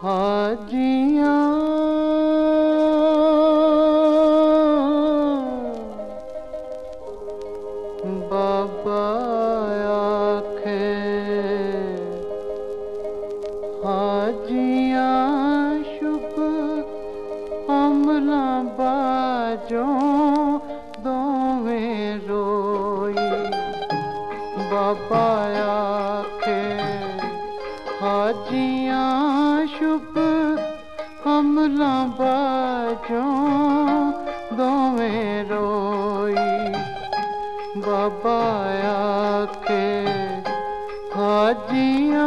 हाजियां बाबा आखे हाजियां शुभ अमला बाजों दोवें रोई। बाबा आखे हाजियां शुभ अमला बाजों दोवें रोई। बाबा आखे हाजियां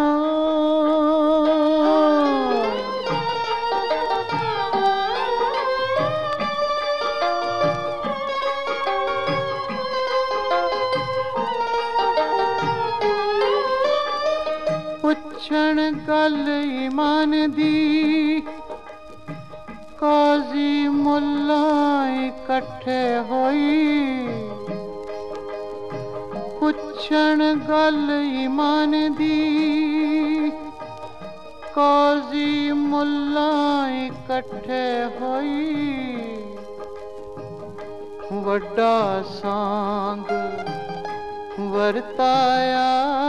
पुछण गल ईमान दी काजी मुल्ला इकट्ठे होई। पुछण गल ईमान दी काजी मुल्ला इकट्ठे होई। वड्डा सांग वरताया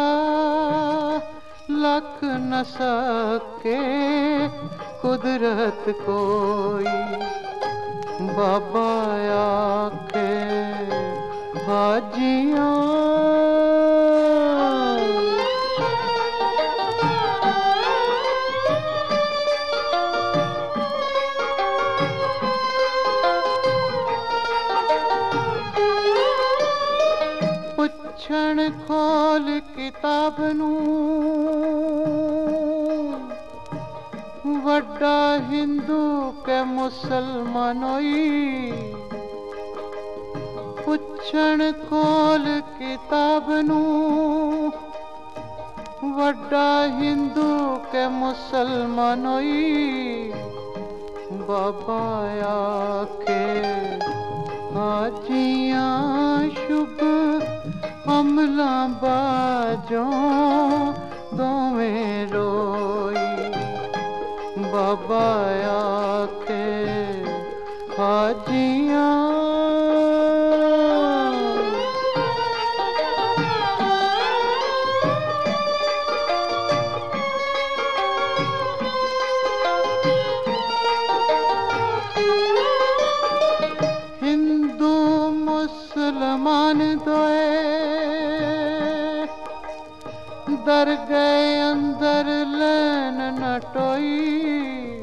लख न सके कुदरत कोई। बाबा आखे हाजियां पुछण खोल किताब नूं वड्डा हिंदू के मुसलमानोई। पुछण खोल किताब नूं वड्डा हिंदू के मुसलमानोई। बाबा आखे हाजियां शुभ अमला बाजों दोवें रोई। बाबा आखे हाजियां हिंदू मुसलमान दोए दर गए अंदर लैन न टोई।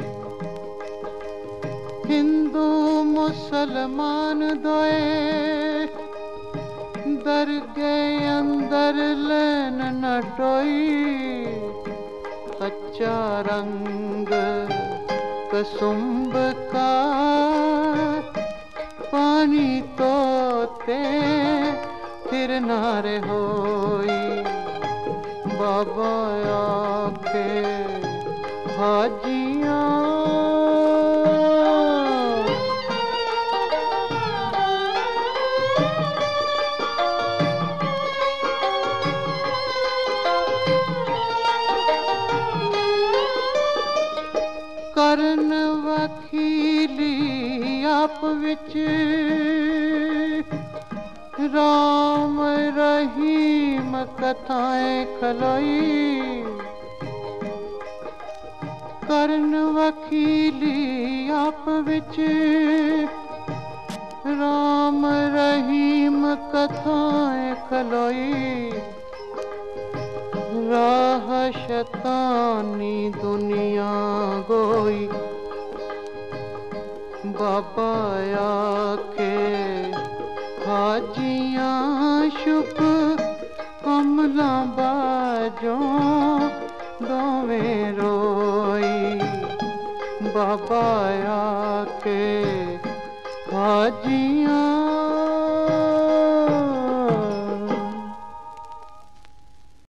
हिंदू मुसलमान दोए दर गए अंदर लैन न टोई। कच्चा रंग कसुम्ब का पानी तोते फिर नारे होई। बाबा आखे हाजियां करन वकीली आप विच राम रहीम कथाएं खलोई। करन वकीली आप विच राम रहीम कथाएं खलोई। राह शैतानी दुनिया गोई। बाबा आखे हाजियां शुभ अमला बाजों दोवें रोई। बाबा आखे हाजियां